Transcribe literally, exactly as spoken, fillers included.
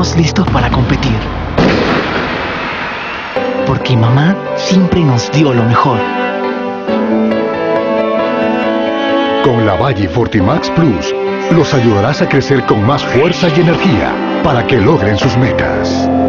estamos listos para competir. Porque mamá siempre nos dio lo mejor. Con la Valle Fortimax Plus, los ayudarás a crecer con más fuerza y energía para que logren sus metas.